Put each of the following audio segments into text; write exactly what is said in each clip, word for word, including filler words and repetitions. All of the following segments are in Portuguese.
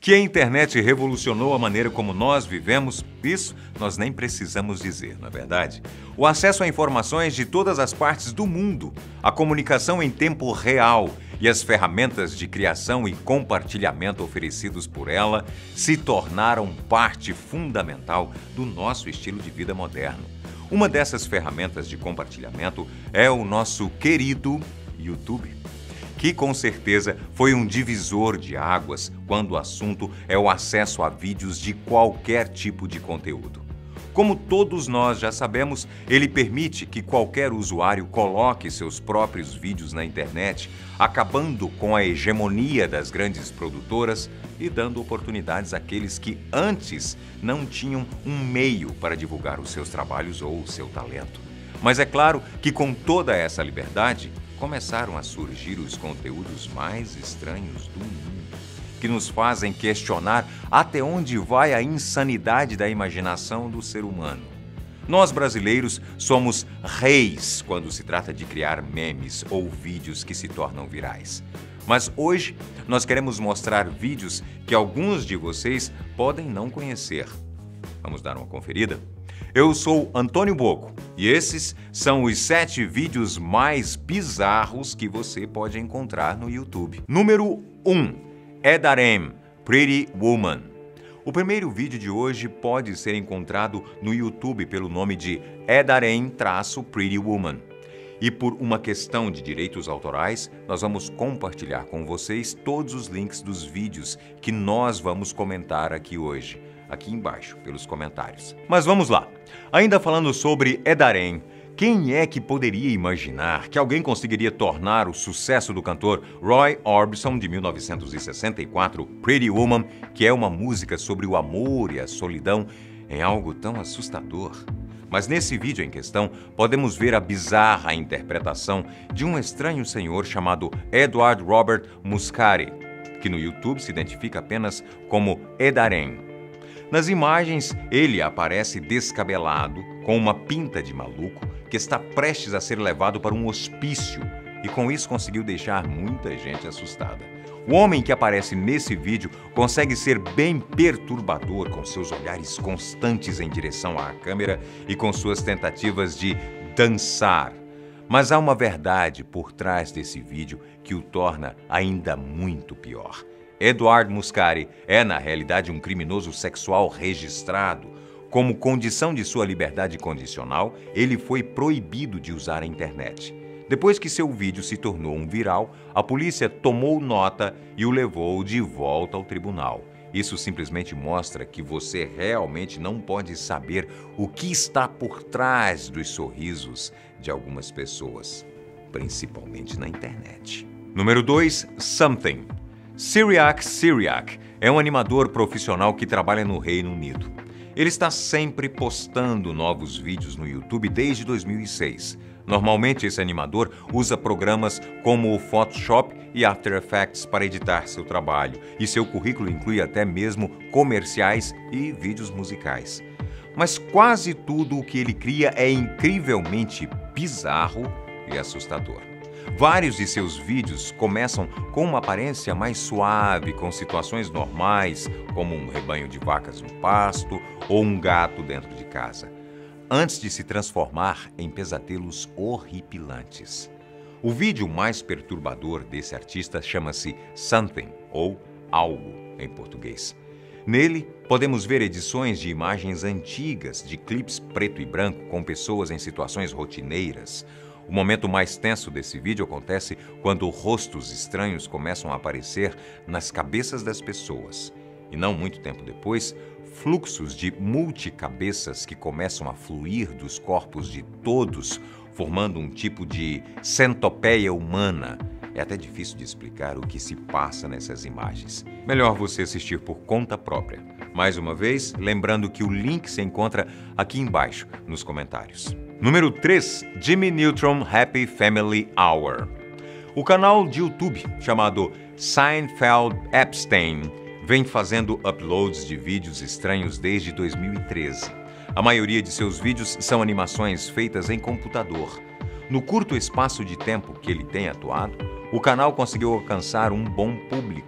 Que a internet revolucionou a maneira como nós vivemos, isso nós nem precisamos dizer, não é verdade? O acesso a informações de todas as partes do mundo, a comunicação em tempo real e as ferramentas de criação e compartilhamento oferecidos por ela se tornaram parte fundamental do nosso estilo de vida moderno. Uma dessas ferramentas de compartilhamento é o nosso querido YouTube, que com certeza foi um divisor de águas quando o assunto é o acesso a vídeos de qualquer tipo de conteúdo. Como todos nós já sabemos, ele permite que qualquer usuário coloque seus próprios vídeos na internet, acabando com a hegemonia das grandes produtoras e dando oportunidades àqueles que antes não tinham um meio para divulgar os seus trabalhos ou o seu talento. Mas é claro que com toda essa liberdade, começaram a surgir os conteúdos mais estranhos do mundo, que nos fazem questionar até onde vai a insanidade da imaginação do ser humano. Nós brasileiros somos reis quando se trata de criar memes ou vídeos que se tornam virais. Mas hoje nós queremos mostrar vídeos que alguns de vocês podem não conhecer. Vamos dar uma conferida? Eu sou Antônio Bocco e esses são os sete vídeos mais bizarros que você pode encontrar no YouTube. Número um. Edarem, Pretty Woman. O primeiro vídeo de hoje pode ser encontrado no YouTube pelo nome de Edarem-Pretty Woman. E por uma questão de direitos autorais, nós vamos compartilhar com vocês todos os links dos vídeos que nós vamos comentar aqui hoje, aqui embaixo, pelos comentários. Mas vamos lá. Ainda falando sobre Edarem, quem é que poderia imaginar que alguém conseguiria tornar o sucesso do cantor Roy Orbison, de mil novecentos e sessenta e quatro, Pretty Woman, que é uma música sobre o amor e a solidão, em algo tão assustador? Mas nesse vídeo em questão, podemos ver a bizarra interpretação de um estranho senhor chamado Edward Robert Muscari, que no YouTube se identifica apenas como Edarem. Nas imagens, ele aparece descabelado, com uma pinta de maluco, que está prestes a ser levado para um hospício e com isso conseguiu deixar muita gente assustada. O homem que aparece nesse vídeo consegue ser bem perturbador com seus olhares constantes em direção à câmera e com suas tentativas de dançar. Mas há uma verdade por trás desse vídeo que o torna ainda muito pior. Edward Muscari é, na realidade, um criminoso sexual registrado. Como condição de sua liberdade condicional, ele foi proibido de usar a internet. Depois que seu vídeo se tornou um viral, a polícia tomou nota e o levou de volta ao tribunal. Isso simplesmente mostra que você realmente não pode saber o que está por trás dos sorrisos de algumas pessoas, principalmente na internet. Número dois. Something. Cyriac Cyriac é um animador profissional que trabalha no Reino Unido. Ele está sempre postando novos vídeos no YouTube desde dois mil e seis. Normalmente, esse animador usa programas como o Photoshop e After Effects para editar seu trabalho, e seu currículo inclui até mesmo comerciais e vídeos musicais. Mas quase tudo o que ele cria é incrivelmente bizarro e assustador. Vários de seus vídeos começam com uma aparência mais suave, com situações normais, como um rebanho de vacas no pasto ou um gato dentro de casa, antes de se transformar em pesadelos horripilantes. O vídeo mais perturbador desse artista chama-se Something, ou Algo em português. Nele, podemos ver edições de imagens antigas, de clipes preto e branco com pessoas em situações rotineiras. O momento mais tenso desse vídeo acontece quando rostos estranhos começam a aparecer nas cabeças das pessoas. E não muito tempo depois, fluxos de multicabeças que começam a fluir dos corpos de todos, formando um tipo de centopeia humana. É até difícil de explicar o que se passa nessas imagens. Melhor você assistir por conta própria. Mais uma vez, lembrando que o link se encontra aqui embaixo nos comentários. Número três. Jimmy Neutron Happy Family Hour. O canal de YouTube chamado Seinfeld Epstein vem fazendo uploads de vídeos estranhos desde dois mil e treze. A maioria de seus vídeos são animações feitas em computador. No curto espaço de tempo que ele tem atuado, o canal conseguiu alcançar um bom público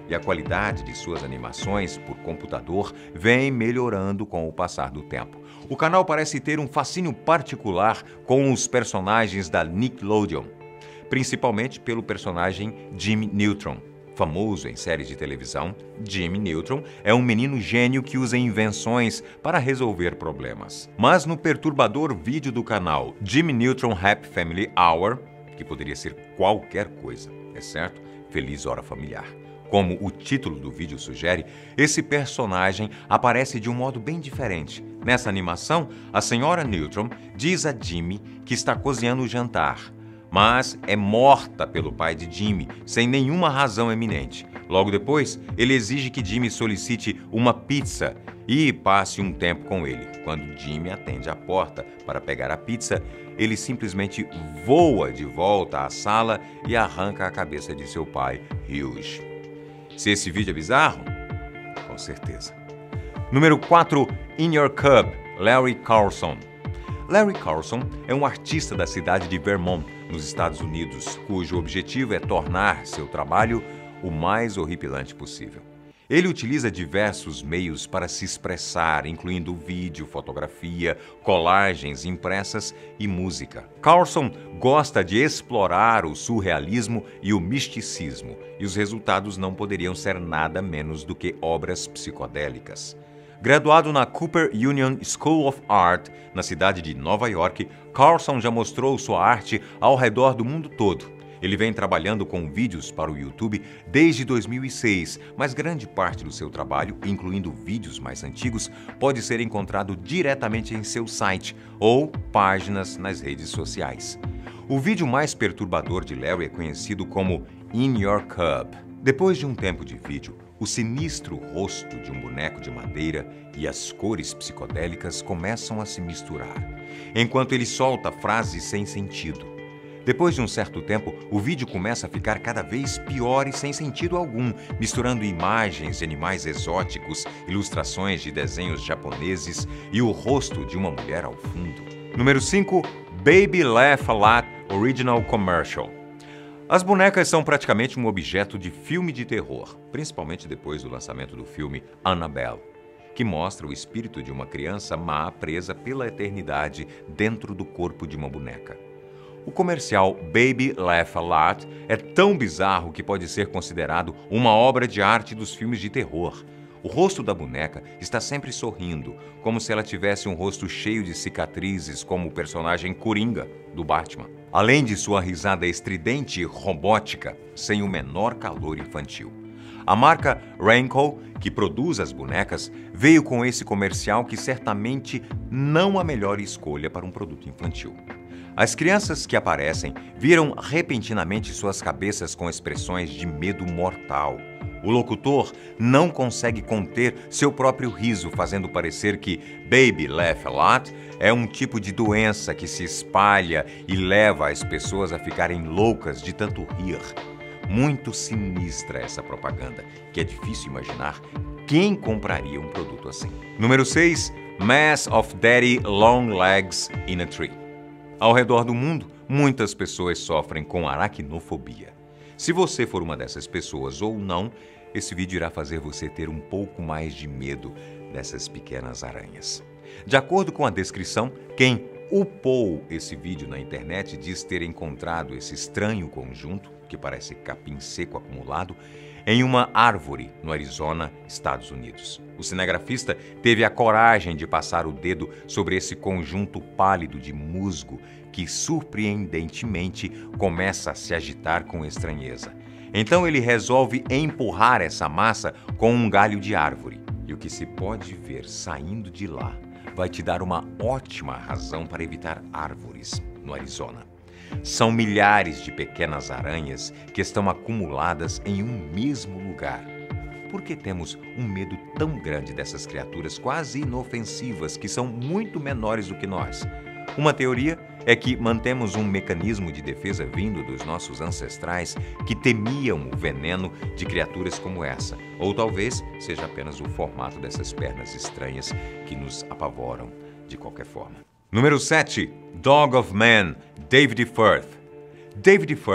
e a qualidade de suas animações por computador vem melhorando com o passar do tempo. O canal parece ter um fascínio particular com os personagens da Nickelodeon, principalmente pelo personagem Jimmy Neutron. Famoso em séries de televisão, Jimmy Neutron é um menino gênio que usa invenções para resolver problemas. Mas no perturbador vídeo do canal Jimmy Neutron Happy Family Hour, que poderia ser qualquer coisa, é certo? Feliz Hora Familiar. Como o título do vídeo sugere, esse personagem aparece de um modo bem diferente. Nessa animação, a senhora Neutron diz a Jimmy que está cozinhando o jantar, mas é morta pelo pai de Jimmy, sem nenhuma razão eminente. Logo depois, ele exige que Jimmy solicite uma pizza e passe um tempo com ele. Quando Jimmy atende a porta para pegar a pizza, ele simplesmente voa de volta à sala e arranca a cabeça de seu pai, Hughes. Se esse vídeo é bizarro? Com certeza. Número quatro. In Your Cub, Larry Carlson. Larry Carlson é um artista da cidade de Vermont, nos Estados Unidos, cujo objetivo é tornar seu trabalho o mais horripilante possível. Ele utiliza diversos meios para se expressar, incluindo vídeo, fotografia, colagens impressas e música. Carlson gosta de explorar o surrealismo e o misticismo, e os resultados não poderiam ser nada menos do que obras psicodélicas. Graduado na Cooper Union School of Art, na cidade de Nova York, Carlson já mostrou sua arte ao redor do mundo todo. Ele vem trabalhando com vídeos para o YouTube desde dois mil e seis, mas grande parte do seu trabalho, incluindo vídeos mais antigos, pode ser encontrado diretamente em seu site ou páginas nas redes sociais. O vídeo mais perturbador de Larry é conhecido como In Your Cub. Depois de um tempo de vídeo, o sinistro rosto de um boneco de madeira e as cores psicodélicas começam a se misturar, enquanto ele solta frases sem sentido. Depois de um certo tempo, o vídeo começa a ficar cada vez pior e sem sentido algum, misturando imagens de animais exóticos, ilustrações de desenhos japoneses e o rosto de uma mulher ao fundo. Número cinco. Baby Laugh a Lot Original Commercial. As bonecas são praticamente um objeto de filme de terror, principalmente depois do lançamento do filme Annabelle, que mostra o espírito de uma criança má presa pela eternidade dentro do corpo de uma boneca. O comercial Baby Laugh a Lot é tão bizarro que pode ser considerado uma obra de arte dos filmes de terror. O rosto da boneca está sempre sorrindo, como se ela tivesse um rosto cheio de cicatrizes, como o personagem Coringa, do Batman. Além de sua risada estridente e robótica, sem o menor calor infantil. A marca Rainco, que produz as bonecas, veio com esse comercial que certamente não a melhor escolha para um produto infantil. As crianças que aparecem viram repentinamente suas cabeças com expressões de medo mortal. O locutor não consegue conter seu próprio riso, fazendo parecer que Baby Laugh a Lot é um tipo de doença que se espalha e leva as pessoas a ficarem loucas de tanto rir. Muito sinistra essa propaganda, que é difícil imaginar quem compraria um produto assim. Número seis. Mass of Daddy Long Legs in a Tree. Ao redor do mundo, muitas pessoas sofrem com aracnofobia. Se você for uma dessas pessoas ou não, esse vídeo irá fazer você ter um pouco mais de medo dessas pequenas aranhas. De acordo com a descrição, quem upou esse vídeo na internet diz ter encontrado esse estranho conjunto, que parece capim seco acumulado, em uma árvore no Arizona, Estados Unidos. O cinegrafista teve a coragem de passar o dedo sobre esse conjunto pálido de musgo que, surpreendentemente, começa a se agitar com estranheza. Então ele resolve empurrar essa massa com um galho de árvore. E o que se pode ver saindo de lá vai te dar uma ótima razão para evitar árvores no Arizona. São milhares de pequenas aranhas que estão acumuladas em um mesmo lugar. Por que temos um medo tão grande dessas criaturas quase inofensivas que são muito menores do que nós? Uma teoria é que mantemos um mecanismo de defesa vindo dos nossos ancestrais que temiam o veneno de criaturas como essa. Ou talvez seja apenas o formato dessas pernas estranhas que nos apavoram de qualquer forma. Número sete. Dog of Man, David Firth. David Firth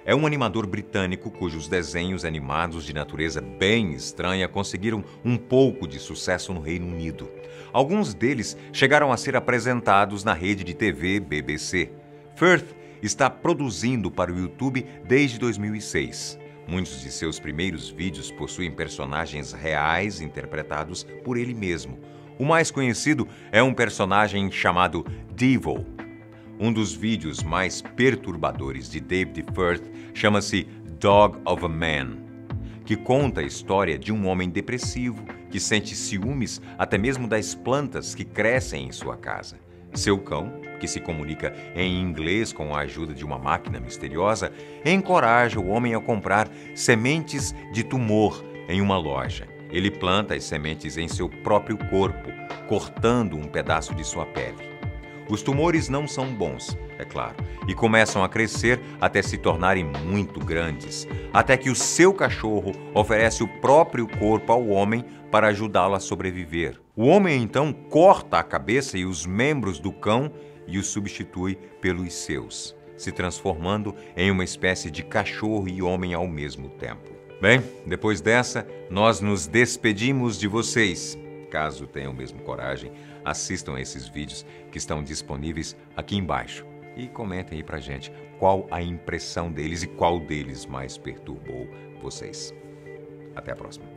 é um animador britânico cujos desenhos animados de natureza bem estranha conseguiram um pouco de sucesso no Reino Unido. Alguns deles chegaram a ser apresentados na rede de T V B B C. Firth está produzindo para o YouTube desde dois mil e seis. Muitos de seus primeiros vídeos possuem personagens reais interpretados por ele mesmo. O mais conhecido é um personagem chamado Devil. Um dos vídeos mais perturbadores de David Firth chama-se Dog of a Man, que conta a história de um homem depressivo que sente ciúmes até mesmo das plantas que crescem em sua casa. Seu cão, que se comunica em inglês com a ajuda de uma máquina misteriosa, encoraja o homem a comprar sementes de tumor em uma loja. Ele planta as sementes em seu próprio corpo, cortando um pedaço de sua pele. Os tumores não são bons, é claro, e começam a crescer até se tornarem muito grandes, até que o seu cachorro oferece o próprio corpo ao homem para ajudá-lo a sobreviver. O homem então corta a cabeça e os membros do cão e os substitui pelos seus, se transformando em uma espécie de cachorro e homem ao mesmo tempo. Bem, depois dessa, nós nos despedimos de vocês. Caso tenham mesmo coragem, assistam a esses vídeos que estão disponíveis aqui embaixo e comentem aí pra gente qual a impressão deles e qual deles mais perturbou vocês. Até a próxima.